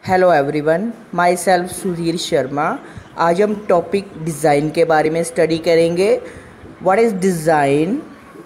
Hello everyone, myself Sudhir Sharma. आज हम topic design के बारे में स्टडी करेंगे। What is design?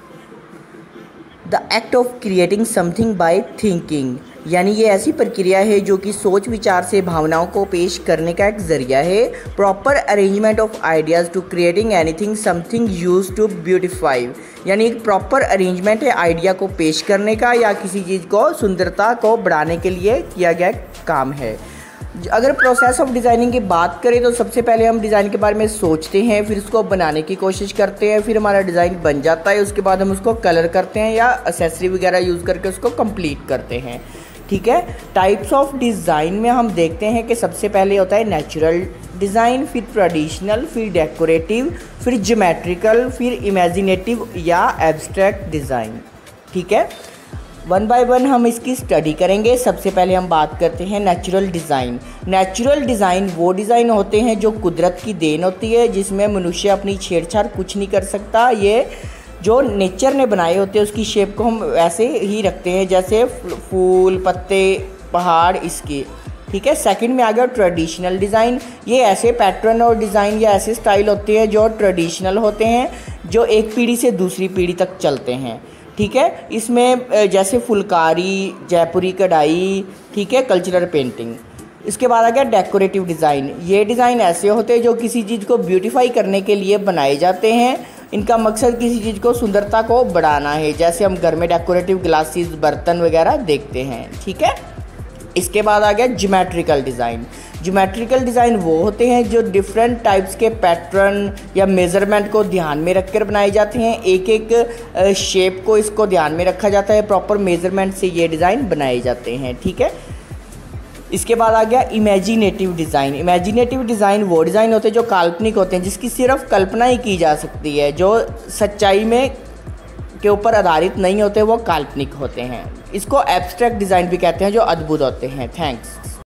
The act of creating something by thinking, यानी ये ऐसी प्रक्रिया है जो कि सोच विचार से भावनाओं को पेश करने का एक ज़रिया है। Proper arrangement of ideas to creating anything something use to beautify, यानी एक प्रॉपर अरेंजमेंट है आइडिया को पेश करने का या किसी चीज़ को सुंदरता को बढ़ाने के लिए किया गया काम है। अगर प्रोसेस ऑफ डिज़ाइनिंग की बात करें तो सबसे पहले हम डिज़ाइन के बारे में सोचते हैं, फिर उसको बनाने की कोशिश करते हैं, फिर हमारा डिज़ाइन बन जाता है। उसके बाद हम उसको कलर करते हैं या एक्सेसरी वगैरह यूज़ करके उसको कंप्लीट करते हैं। ठीक है। टाइप्स ऑफ डिज़ाइन में हम देखते हैं कि सबसे पहले होता है नेचुरल डिज़ाइन, फिर ट्रेडिशनल, फिर डेकोरेटिव, फिर ज्योमेट्रिकल, फिर इमेजिनेटिव या एब्स्ट्रैक्ट डिज़ाइन। ठीक है। वन बाय वन हम इसकी स्टडी करेंगे। सबसे पहले हम बात करते हैं नेचुरल डिज़ाइन। नेचुरल डिज़ाइन वो डिज़ाइन होते हैं जो कुदरत की देन होती है, जिसमें मनुष्य अपनी छेड़छाड़ कुछ नहीं कर सकता। ये जो नेचर ने बनाए होते हैं उसकी शेप को हम वैसे ही रखते हैं, जैसे फूल, पत्ते, पहाड़ इसके। ठीक है। सेकंड में आ गया ट्रेडिशनल डिज़ाइन। ये ऐसे पैटर्न और डिज़ाइन या ऐसे स्टाइल होते हैं जो ट्रेडिशनल होते हैं, जो एक पीढ़ी से दूसरी पीढ़ी तक चलते हैं। ठीक है। इसमें जैसे फुलकारी, जयपुरी कढ़ाई, ठीक है, कल्चरल पेंटिंग। इसके बाद आ गया डेकोरेटिव डिज़ाइन। ये डिज़ाइन ऐसे होते हैं जो किसी चीज़ को ब्यूटीफाई करने के लिए बनाए जाते हैं। इनका मकसद किसी चीज़ को सुंदरता को बढ़ाना है, जैसे हम घर में डेकोरेटिव ग्लासेस, बर्तन वगैरह देखते हैं। ठीक है। इसके बाद आ गया ज्योमेट्रिकल डिज़ाइन। ज्योमेट्रिकल डिज़ाइन वो होते हैं जो डिफरेंट टाइप्स के पैटर्न या मेज़रमेंट को ध्यान में रखकर बनाए जाते हैं। एक एक शेप को इसको ध्यान में रखा जाता है, प्रॉपर मेज़रमेंट से ये डिज़ाइन बनाए जाते हैं। ठीक है। इसके बाद आ गया इमेजिनेटिव डिज़ाइन। इमेजिनेटिव डिज़ाइन वो डिज़ाइन होते हैं जो काल्पनिक होते हैं, जिसकी सिर्फ कल्पना ही की जा सकती है, जो सच्चाई में के ऊपर आधारित नहीं होते, वो काल्पनिक होते हैं। इसको एब्स्ट्रैक्ट डिज़ाइन भी कहते हैं, जो अद्भुत होते हैं। थैंक्स।